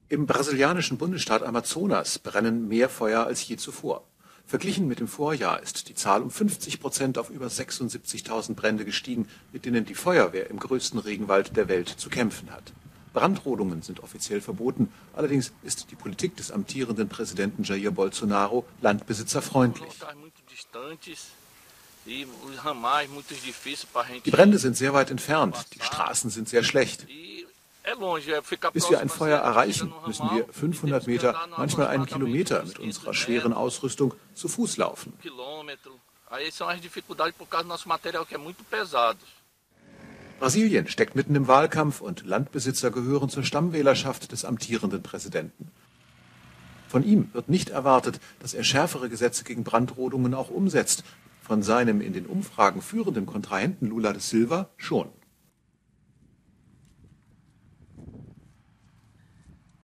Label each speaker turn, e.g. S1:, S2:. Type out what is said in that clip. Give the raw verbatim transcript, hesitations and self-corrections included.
S1: Im brasilianischen Bundesstaat Amazonas brennen mehr Feuer als je zuvor. Verglichen mit dem Vorjahr ist die Zahl um fünfzig Prozent auf über sechsundsiebzigtausend Brände gestiegen, mit denen die Feuerwehr im größten Regenwald der Welt zu kämpfen hat. Brandrodungen sind offiziell verboten, allerdings ist die Politik des amtierenden Präsidenten Jair Bolsonaro landbesitzerfreundlich. Die Brände sind sehr weit entfernt, die Straßen sind sehr schlecht. Bis wir ein Feuer erreichen, müssen wir fünfhundert Meter, manchmal einen Kilometer mit unserer schweren Ausrüstung zu Fuß laufen. Brasilien steckt mitten im Wahlkampf und Landbesitzer gehören zur Stammwählerschaft des amtierenden Präsidenten. Von ihm wird nicht erwartet, dass er schärfere Gesetze gegen Brandrodungen auch umsetzt. Von seinem in den Umfragen führenden Kontrahenten Lula da Silva schon.